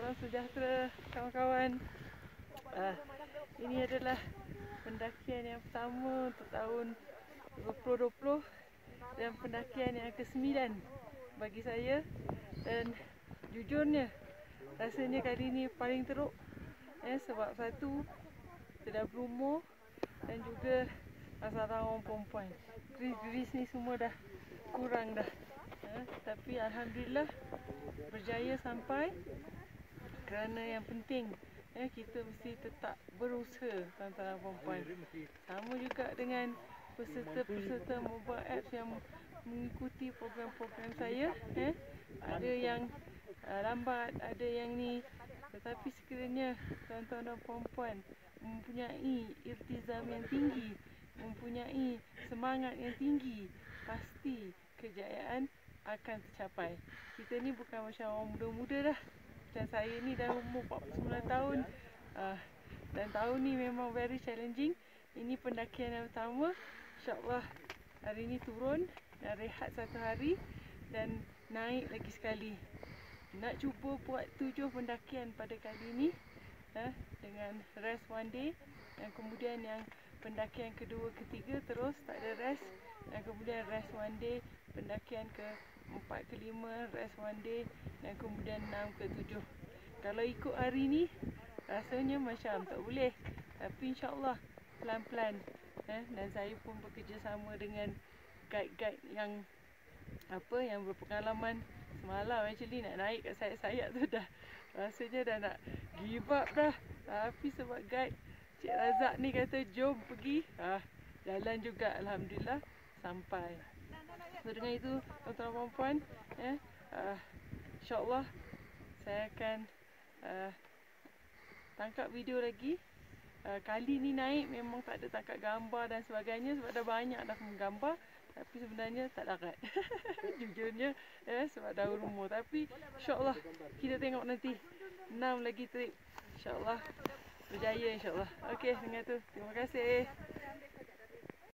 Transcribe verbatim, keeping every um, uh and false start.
Salam sejahtera kawan-kawan. uh, Ini adalah pendakian yang pertama untuk tahun dua ribu dua puluh dan pendakian yang ke sembilan bagi saya. Dan jujurnya rasanya kali ini paling teruk, eh, sebab satu, sudah berumur, dan juga masalah orang perempuan. Gris-gris ni semua dah kurang dah. eh, Tapi Alhamdulillah berjaya sampai. Kerana yang penting, eh, kita mesti tetap berusaha, tuan-tuan dan puan-puan. Sama juga dengan peserta-peserta mobile apps yang mengikuti program-program saya. eh, Ada yang uh, lambat, ada yang ni. Tetapi sekiranya tuan-tuan dan puan-puan mempunyai irtizam yang tinggi, mempunyai semangat yang tinggi, pasti kejayaan akan tercapai. Kita ni bukan macam orang muda-muda dah. Dan saya ni dah umur empat puluh sembilan tahun. uh, Dan tahun ni memang very challenging. Ini pendakian yang pertama. InsyaAllah hari ni turun dan rehat satu hari dan naik lagi sekali. Nak cuba buat tujuh pendakian pada kali ni, uh, dengan rest one day. Dan kemudian yang pendakian kedua, ketiga terus tak ada rest. Dan kemudian rest one day. Pendakian ke empat ke lima, rest one day. Dan kemudian enam ke tujuh. Kalau ikut hari ni rasanya macam tak boleh. Tapi insyaAllah pelan-pelan. eh, Dan saya pun bekerjasama dengan guide-guide yang apa yang berpengalaman. Semalam actually nak naik kat sayap-sayap tu dah rasanya dah nak give up dah. Tapi sebab guide Cik Razak ni kata jom pergi, ah, jalan juga Alhamdulillah sampai. So dengan itu tuan-tuan dan puan-puan, eh, uh, InsyaAllah saya akan uh, tangkap video lagi. uh, Kali ni naik memang tak ada tangkap gambar dan sebagainya sebab dah banyak dah menggambar. Tapi sebenarnya tak darat. Jujurnya, eh, sebab dah berumur. Tapi insyaAllah kita tengok nanti enam lagi trip. InsyaAllah berjaya insyaAllah. Okey, dengan tu terima kasih.